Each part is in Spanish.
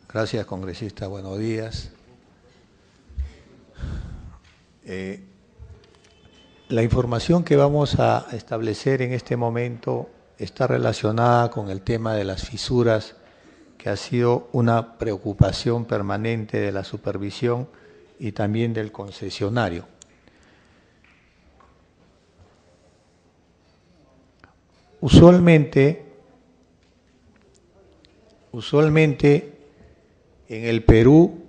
Gracias, congresista. Buenos días. La información que vamos a establecer en este momento está relacionada con el tema de las fisuras, que ha sido una preocupación permanente de la supervisión y también del concesionario. Usualmente en el Perú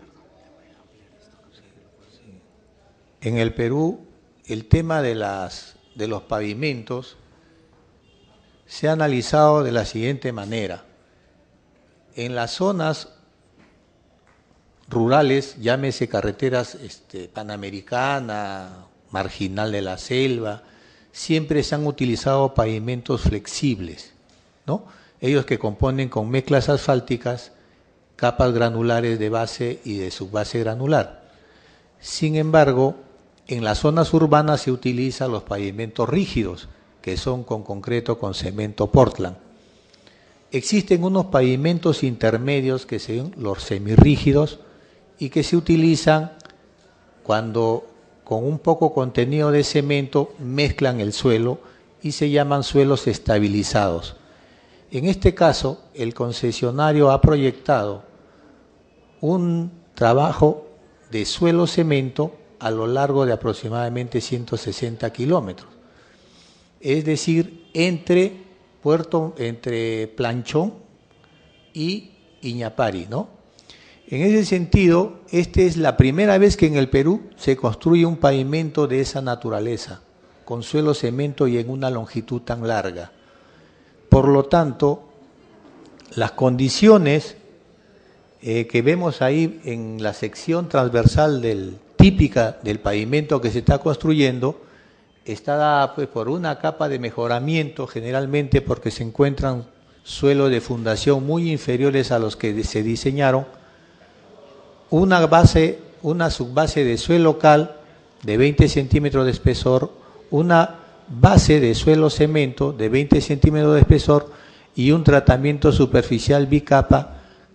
el tema de los pavimentos se ha analizado de la siguiente manera. En las zonas rurales, llámese carreteras Panamericana, Marginal de la Selva, siempre se han utilizado pavimentos flexibles, ¿no? Ellos que componen con mezclas asfálticas, capas granulares de base y de subbase granular. Sin embargo, en las zonas urbanas se utilizan los pavimentos rígidos, que son con concreto con cemento Portland. Existen unos pavimentos intermedios que son los semirrígidos y que se utilizan cuando con un poco contenido de cemento mezclan el suelo y se llaman suelos estabilizados. En este caso, el concesionario ha proyectado un trabajo de suelo cemento a lo largo de aproximadamente 160 kilómetros. Es decir, entre Planchón y Iñapari, ¿no? En ese sentido, esta es la primera vez que en el Perú se construye un pavimento de esa naturaleza, con suelo cemento y en una longitud tan larga. Por lo tanto, las condiciones que vemos ahí en la sección transversal típica del pavimento que se está construyendo, está dada pues, por una capa de mejoramiento, generalmente porque se encuentran suelos de fundación muy inferiores a los que se diseñaron, una subbase de suelo cal de 20 centímetros de espesor, una base de suelo cemento de 20 centímetros de espesor y un tratamiento superficial bicapa.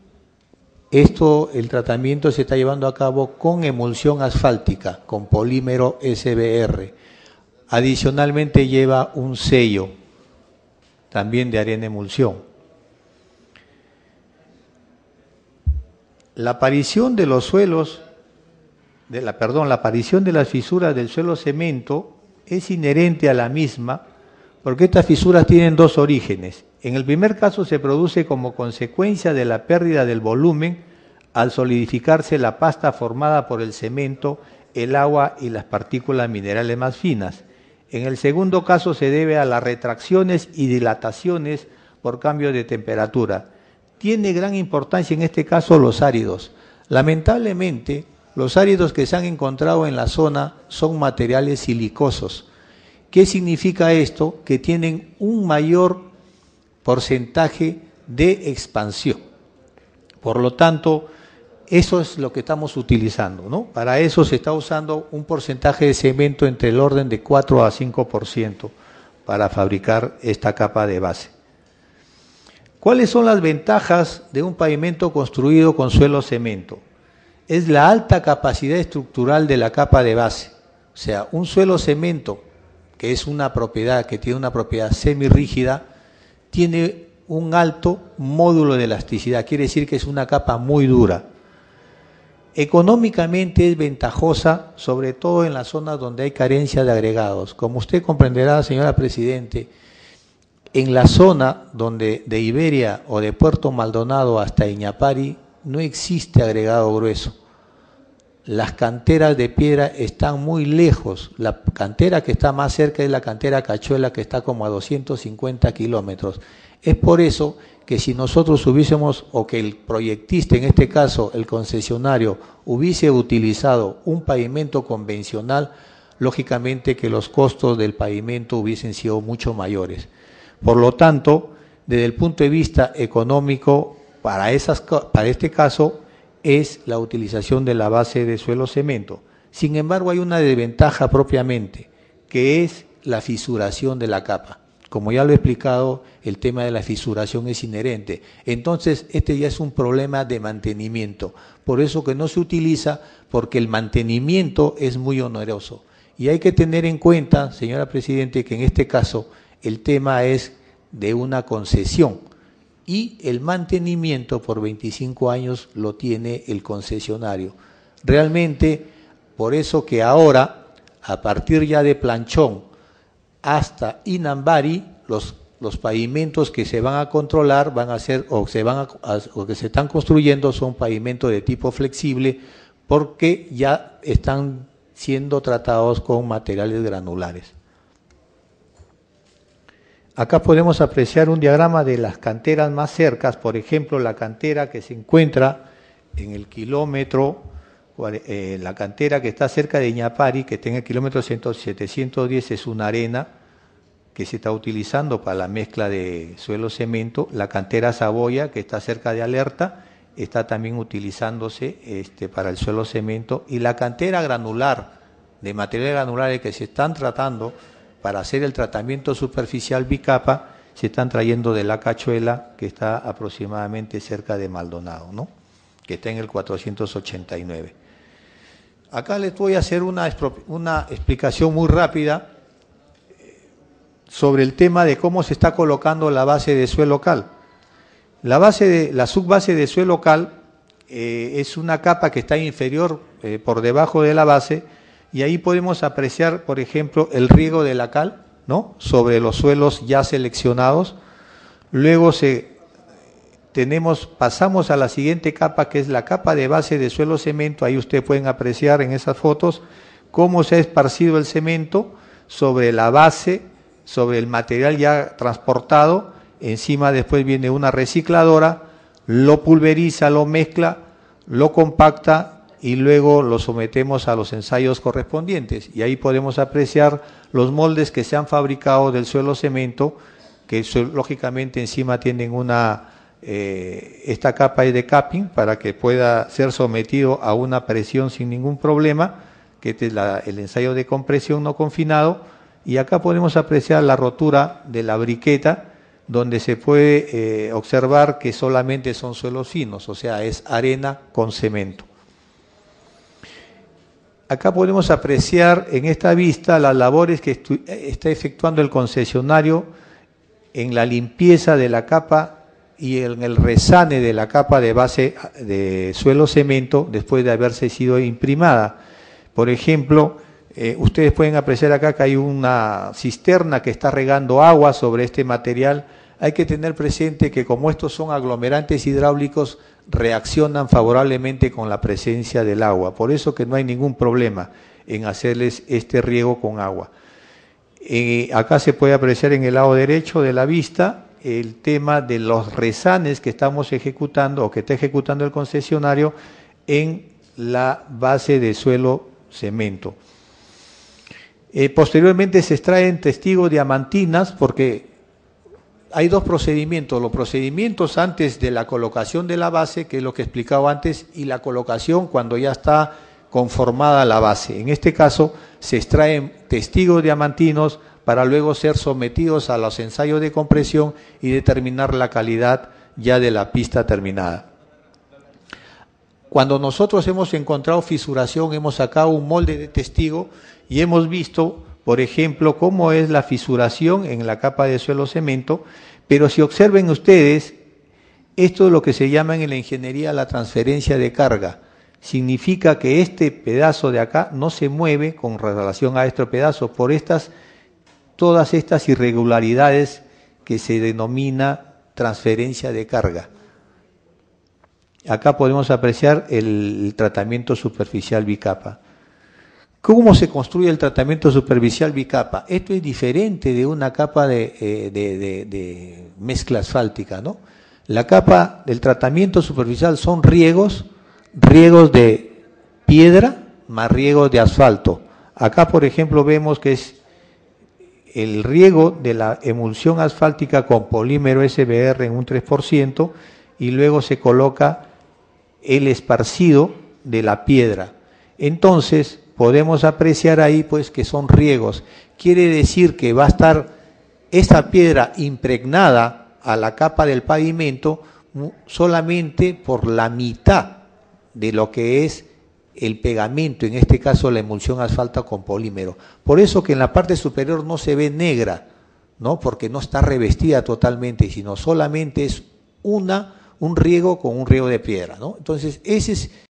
El tratamiento se está llevando a cabo con emulsión asfáltica, con polímero SBR. Adicionalmente lleva un sello también de arena emulsión. La aparición de los suelos, la aparición de las fisuras del suelo cemento es inherente a la misma, porque estas fisuras tienen dos orígenes. En el primer caso se produce como consecuencia de la pérdida del volumen al solidificarse la pasta formada por el cemento, el agua y las partículas minerales más finas. En el segundo caso se debe a las retracciones y dilataciones por cambio de temperatura. Tiene gran importancia en este caso los áridos. Lamentablemente, los áridos que se han encontrado en la zona son materiales silicosos. ¿Qué significa esto? Que tienen un mayor porcentaje de expansión. Por lo tanto, eso es lo que estamos utilizando, ¿no? Para eso se está usando un porcentaje de cemento entre el orden de 4 a 5% para fabricar esta capa de base. ¿Cuáles son las ventajas de un pavimento construido con suelo cemento? Es la alta capacidad estructural de la capa de base. O sea, un suelo cemento, que es una propiedad, que tiene una propiedad semirrígida, tiene un alto módulo de elasticidad, quiere decir que es una capa muy dura. Económicamente es ventajosa, sobre todo en las zonas donde hay carencia de agregados. Como usted comprenderá, señora Presidente, en la zona donde de Iberia o de Puerto Maldonado hasta Iñapari no existe agregado grueso. Las canteras de piedra están muy lejos. La cantera que está más cerca es la cantera Cachuela, que está como a 250 kilómetros. Es por eso que si nosotros hubiésemos, o que el proyectista, en este caso el concesionario, hubiese utilizado un pavimento convencional, lógicamente que los costos del pavimento hubiesen sido mucho mayores. Por lo tanto, desde el punto de vista económico, para este caso, es la utilización de la base de suelo cemento. Sin embargo, hay una desventaja propiamente, que es la fisuración de la capa. como ya lo he explicado, el tema de la fisuración es inherente. Entonces, este ya es un problema de mantenimiento. Por eso que no se utiliza, porque el mantenimiento es muy oneroso. Y hay que tener en cuenta, señora Presidente, que en este caso el tema es de una concesión y el mantenimiento por 25 años lo tiene el concesionario. Realmente, por eso que ahora, a partir ya de Planchón hasta Inambari, los pavimentos que se van a controlar van a ser, o que se están construyendo son pavimentos de tipo flexible, porque ya están siendo tratados con materiales granulares. Acá podemos apreciar un diagrama de las canteras más cercas, por ejemplo, la cantera que se encuentra en el kilómetro, la cantera que está cerca de Iñapari, que está en el kilómetro 710, es una arena que se está utilizando para la mezcla de suelo-cemento. La cantera Saboya, que está cerca de Alerta, está también utilizándose para el suelo-cemento. Y la cantera granular, de materiales granulares que se están tratando para hacer el tratamiento superficial bicapa, se están trayendo de La Cachuela, que está aproximadamente cerca de Maldonado, ¿no? Que está en el 489. Acá les voy a hacer una explicación muy rápida sobre el tema de cómo se está colocando la base de suelo cal. La subbase de suelo cal es una capa que está inferior por debajo de la base, y ahí podemos apreciar, por ejemplo, el riego de la cal, ¿no?, sobre los suelos ya seleccionados. Luego pasamos a la siguiente capa, que es la capa de base de suelo cemento. Ahí ustedes pueden apreciar en esas fotos cómo se ha esparcido el cemento sobre la base, sobre el material ya transportado. Encima después viene una recicladora, lo pulveriza, lo mezcla, lo compacta y luego lo sometemos a los ensayos correspondientes. Y ahí podemos apreciar los moldes que se han fabricado del suelo cemento, que lógicamente encima tienen esta capa de capping para que pueda ser sometido a una presión sin ningún problema, que este es el ensayo de compresión no confinado. Y acá podemos apreciar la rotura de la briqueta, donde se puede observar que solamente son suelos finos, o sea, es arena con cemento. Acá podemos apreciar en esta vista las labores que está efectuando el concesionario en la limpieza de la capa y en el resane de la capa de base de suelo cemento después de haberse sido imprimada. Por ejemplo, ustedes pueden apreciar acá que hay una cisterna que está regando agua sobre este material. Hay que tener presente que como estos son aglomerantes hidráulicos, reaccionan favorablemente con la presencia del agua. Por eso que no hay ningún problema en hacerles este riego con agua. Acá se puede apreciar en el lado derecho de la vista el tema de los resanes que estamos ejecutando o que está ejecutando el concesionario en la base de suelo cemento. Posteriormente se extraen testigos diamantinas, porque hay dos procedimientos: los procedimientos antes de la colocación de la base, que es lo que he explicado antes, y la colocación cuando ya está conformada la base. En este caso se extraen testigos diamantinos para luego ser sometidos a los ensayos de compresión y determinar la calidad ya de la pista terminada. Cuando nosotros hemos encontrado fisuración, hemos sacado un molde de testigo y hemos visto, por ejemplo, cómo es la fisuración en la capa de suelo cemento. Pero si observen ustedes, esto es lo que se llama en la ingeniería la transferencia de carga. Significa que este pedazo de acá no se mueve con relación a este pedazo por todas estas irregularidades que se denomina transferencia de carga. Acá podemos apreciar el tratamiento superficial bicapa. ¿Cómo se construye el tratamiento superficial bicapa? Esto es diferente de una capa de mezcla asfáltica, ¿no? La capa del tratamiento superficial son riegos de piedra más riegos de asfalto. Acá, por ejemplo, vemos que es el riego de la emulsión asfáltica con polímero SBR en un 3%, y luego se coloca el esparcido de la piedra. Entonces podemos apreciar ahí pues que son riegos. Quiere decir que va a estar esta piedra impregnada a la capa del pavimento solamente por la mitad de lo que es el pegamento, en este caso la emulsión asfalto con polímero. Por eso que en la parte superior no se ve negra, ¿no? Porque no está revestida totalmente, sino solamente es un riego con un riego de piedra, ¿no? Entonces, ese es